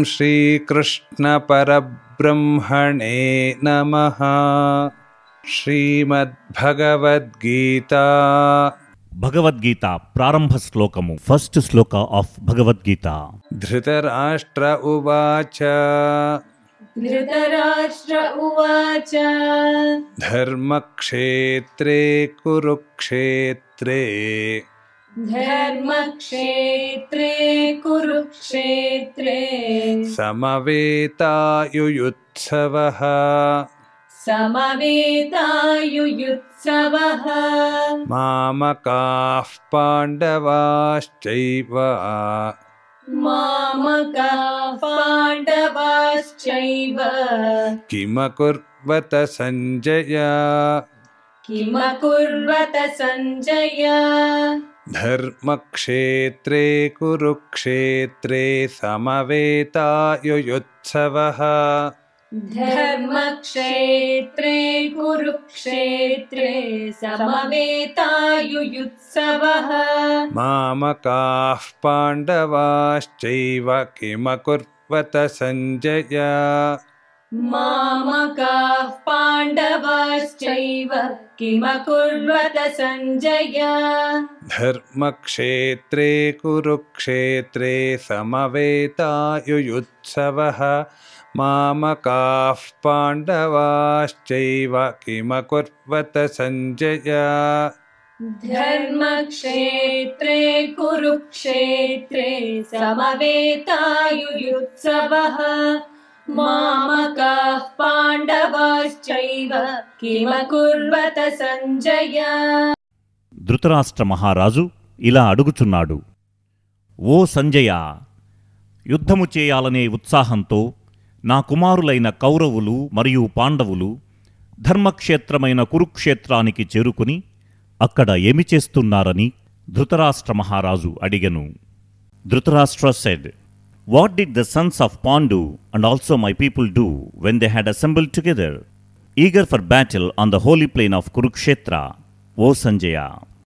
श्रीकृष्ण परब्रह्मणे नमः। श्रीमद्भगवद्गीता भगवद्गीता प्रारंभ श्लोकमु फस्ट श्लोक ऑफ भगवद्गीता। धृतराष्ट्र उवाच धर्मक्षेत्रे कुरुक्षेत्रे समवेतायुयुत्सवः मामकाः पाण्डवाश्चैव किमकुर्वत सञ्जय धर्मक्षेत्रे कुरुक्षेत्रे समवेतायुयुत्सवः मामकाः पाण्डवाश्चैव किमकुर्वत सञ्जय धर्मक्षेत्रे कुरुक्षेत्रे समवेतायुयुत्सवः मामकाः पाण्डवाश्चैव किमकुर्वत सञ्जय धर्मक्षेत्रे कुरुक्षेत्रे समवेतायुयुत्सवः मामकाः पाण्डवाश्चैव किमकुर्वत सञ्जय। ధృతరాష్ట్ర మహారాజు ఇలా అడుగుచున్నాడు, ఓ సంజయ, యుద్ధము చేయాలనే ఉత్సాహంతో నా కుమారులైన కౌరవులు మరియు పాండవులు ధర్మక్షేత్రమైన కురుక్షేత్రానికి చేరుకుని అక్కడ ఏమి చేస్తున్నారని ధృతరాష్ట్ర మహారాజు అడిగెను. Dhritarashtra said, What did the sons of Pandu and also my people do when they had assembled together, eager for battle on the holy plain of Kurukshetra, O Sanjaya?